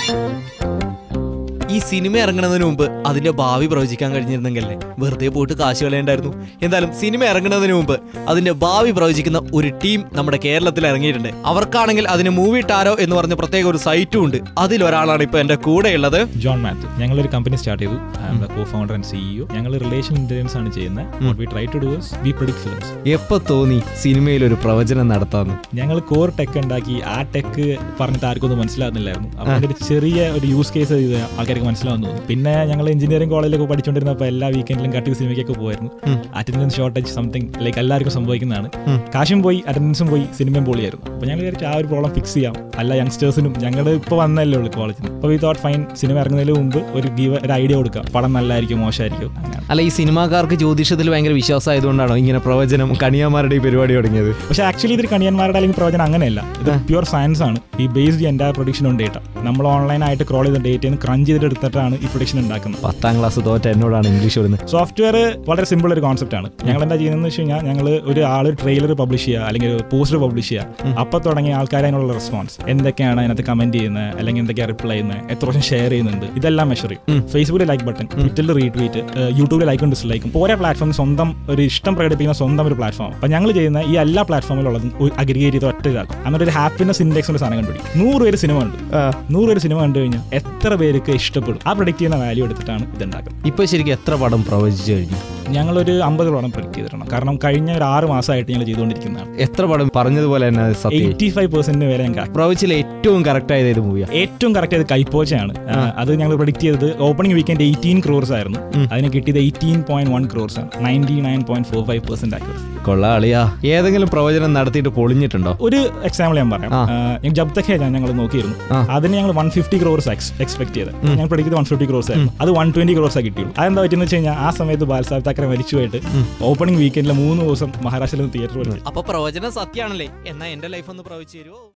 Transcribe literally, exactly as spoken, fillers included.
ഈ സിനിമ ഇറങ്ങുന്നതിന് മുമ്പ് അതിന്റെ ഭാവി പ്രവചിക്കാൻ കഴിഞ്ഞിരുന്നെങ്കിലേ വെറുതെ പോയിട്ട് കാശ് കളയണ്ടായിരുന്നു. എന്തായാലും സിനിമ ഇറങ്ങുന്നതിന് മുമ്പ് അതിന്റെ ഭാവി പ്രവചിക്കുന്ന ഒരു ടീം നമ്മുടെ കേരളത്തിൽ ഇറങ്ങിയിട്ടുണ്ട്. അവർക്കാണെങ്കിൽ അതിന് മൂവി ടാരോ എന്ന് പറഞ്ഞ പ്രത്യേക ഒരു സൈറ്റും ഉണ്ട്. അതിലൊരാളാണ് ഇപ്പൊ എന്റെ കൂടെ ഉള്ളത്, ജോൺ മാത്യു. ഞങ്ങളൊരു കമ്പനി സ്റ്റാർട്ട് ചെയ്തു. Co founder and CEO. ഞങ്ങൾ റിലേഷൻ ഇന്റലിജൻസ് ആണ് ചെയ്യുന്നത്. We try to do is we predict films. എപ്പോ തോന്നി സിനിമയിൽ ഒരു പ്രവചനം നടത്താന്ന്? ഞങ്ങൾ കോർ ടെക് ഉണ്ടാക്കി. ആ ടെക് പറഞ്ഞിട്ട് ആർക്കും ഒന്നും മനസ്സിലാകുന്നില്ലായിരുന്നു. അപ്പൊ ഒരു ചെറിയ ഒരു യൂസ് കേസ് ആൾക്കാർക്ക് മനസ്സിലാവുന്നു. പിന്നെ ഞങ്ങൾ എഞ്ചിനീയറിംഗ് കോളേജിലൊക്കെ പഠിച്ചുകൊണ്ടിരുന്നപ്പോൾ എല്ലാ വീക്കെൻഡിലും കട്ടി സിനിമയ്ക്കൊക്കെ പോയിരുന്നു. അറ്റൻഡൻസ് ഷോർട്ടേജ് സംതിങ് ലൈക്ക് എല്ലാവർക്കും സംഭവിക്കുന്നതാണ്. കാശും പോയി അറ്റൻഡൻസും പോയി സിനിമയും പൊളിയായിരുന്നു. അപ്പോൾ ഞങ്ങൾ വിചാരിച്ചു ആ ഒരു പ്രോബ്ലം ഫിക്സ് ചെയ്യാം. അല്ല യങ്സ്റ്റേഴ്സിനും ഞങ്ങൾ ഇപ്പോൾ വന്നല്ലേ ഉള്ളൂ കോളേജിൽ നിന്ന്. അപ്പോൾ വി തോട്ട് ഫൈൻ സിനിമ ഇറങ്ങുന്നതിന് മുമ്പ് ഒരു ഗീവ് ഒരു ഐഡിയ കൊടുക്കാം. പടം നല്ലതായിരിക്കും മോശമായിരിക്കും അങ്ങനെ. അല്ല, ഈ സിനിമാക്കാർക്ക് ജ്യോതിഷത്തിൽ ഭയങ്കര വിശ്വാസമായതുകൊണ്ടാണോ ഇങ്ങനെ പ്രവചനം കണിയാന്മാരുടെ ഈ പരിപാടി തുടങ്ങിയത്? പക്ഷേ ആക്ച്വലി ഇതൊരു കണിയാന്മാരുടെ അല്ലെങ്കിൽ പ്രവചനം അങ്ങനെയല്ല. ഇത് പ്യുവർ സയൻസ് ആണ്. ഈ ബേസ്ഡ് എൻ്റെ പ്രൊഡിക്ഷൻ ഓൺ ഡേറ്റ. നമ്മൾ ഓൺലൈനായിട്ട് ക്രോൾ ചെയ്ത ഡേറ്റയിൽ ക്രഞ്ച് ചെയ്തിട്ട് എടുത്തിട്ടാണ് ഈ പ്രൊഡിക്ഷൻ ഉണ്ടാക്കുന്നത്. പത്താം ക്ലാസ് തോറ്റ എന്നോടാണ് ഇംഗ്ലീഷ് വരുന്നത്. സോഫ്റ്റ്വെയർ വളരെ സിമ്പിൾ ഒരു കോൺസെപ്റ്റ് ആണ്. ഞങ്ങൾ എന്താ ചെയ്യുന്നതെന്ന് വെച്ച് കഴിഞ്ഞാൽ ഞങ്ങൾ ഒരു ആൾ ട്രെയിലർ പബ്ലിഷ് ചെയ്യുക അല്ലെങ്കിൽ ഒരു പോസ്റ്റർ പബ്ലിഷ് ചെയ്യുക. അപ്പോൾ തുടങ്ങിയ ആൾക്കാർ അതിനുള്ള റെസ്പോൺസ് എന്തൊക്കെയാണ് അതിനകത്ത് കമന്റ് ചെയ്യുന്നത്, അല്ലെങ്കിൽ എന്തൊക്കെയാണ് റിപ്ലൈ ചെയ്യുന്നത്, എത്ര വർഷം ഷെയർ ചെയ്യുന്നുണ്ട്, ഇതെല്ലാം മെഷർ ചെയ്യും. ഫേസ്ബുക്കിൽ ലൈക്ക് ബട്ടൺ, ട്വിറ്ററിൽ റീട്വീറ്റ്, യൂട്യൂബിൽ ലൈക്കും ഡിസ്ലൈക്കും. ഓരോ പ്ലാറ്റ്ഫോമിൽ സ്വന്തം ഒരു ഇഷ്ടം പ്രകടിപ്പിക്കുന്ന സ്വന്തം ഒരു പ്ലാറ്റ്ഫോം. അപ്പോൾ ഞങ്ങൾ ചെയ്യുന്ന ഈ എല്ലാ പ്ലാറ്റ്ഫോമിലുള്ളതും അഗ്രിഗേറ്റ് ചെയ്ത് ഒറ്റ ഇതാക്കും. അങ്ങനെ ഒരു ഹാപ്പിനെസ് ഇൻഡെക്സ് ഒരു സാധനം കണ്ടുപിടിക്കും. നൂറ് പേര് സിനിമ കണ്ടു. നൂറ് പേര് സിനിമ കണ്ടു കഴിഞ്ഞാൽ എത്ര പേർക്ക് ഇഷ്ടപ്പെടും? ആ പ്രൊഡിക്റ്റ് ചെയ്യുന്ന വാല്യൂ എടുത്തിട്ടാണ് ഇതുണ്ടാക്കുന്നത്. ഇപ്പൊ ശരിക്കും എത്ര പടം പ്രവചിച്ചു കഴിഞ്ഞു? ഞങ്ങളൊരു അമ്പത് പടം പ്രൊഡിക്റ്റ് ചെയ്തിട്ടുണ്ട്. കാരണം കഴിഞ്ഞ ഒരു ആറ് മാസമായിട്ട് ഞങ്ങൾ ചെയ്തുകൊണ്ടിരിക്കുന്നതാണ്. എത്ര പടം പറഞ്ഞതുപോലെ തന്നെ എയ്റ്റി ഫൈവ് പെർസെന്റ് വരെ ഞങ്ങൾ പ്രവചിച്ചിൽ ഏറ്റവും കറക്റ്റ് ആയത് മൂവിയാണ്. ഏറ്റവും കറക്റ്റ് ആയത് കൈപ്പോച്ചയാണ്. അത് ഞങ്ങൾ പ്രൊഡിക്റ്റ് ചെയ്തത് ഓപ്പണിംഗ് വീക്കെൻഡ് എയ്റ്റീൻ ക്രോർസ് ആയിരുന്നു. അതിന് കിട്ടിയത് എയ്റ്റീൻ പോയിന്റ് വൺ ക്രോർസ് ആണ്. Ninety nine point four five percent accuracy. കൊള്ളാളിയാ. ഏതെങ്കിലും പ്രവചനം നടത്തിയിട്ട് പൊളിഞ്ഞിട്ടുണ്ടോ? ഒരു എക്സാമ്പിൾ ഞാൻ പറയാം. ജബ് തക് ഹേ ജാൻ ഞങ്ങൾ നോക്കിയിരുന്നു. അതിന് ഞങ്ങൾ വൺ ഫിഫ്റ്റി ക്രോർസ് എക്സ്പെക്ട് ചെയ്ത് ഞങ്ങൾ പ്രൊഡിക്റ്റ് വൺ ഫിഫ്റ്റി ക്രോർസ് ആയിരുന്നു. അത് വൺ ട്വന്റി ക്രോർസ് ആ കിട്ടിയുള്ളൂ. അതെന്താ പറ്റുന്ന വെച്ച് കഴിഞ്ഞാൽ ആ സമയത്ത് ബാൽസാബ് താക്കറെ മരിച്ചുപോയിട്ട് ഓപ്പണിംഗ് വീക്കെൻഡിൽ മൂന്ന് ദിവസം മഹാരാഷ്ട്രയിൽ നിന്ന് തിയേറ്റർ. അപ്പൊ പ്രവചനം സത്യമാണല്ലേ? എന്നാ എന്റെ ലൈഫ് ഒന്ന് പ്രവചിച്ചു തരുമോ?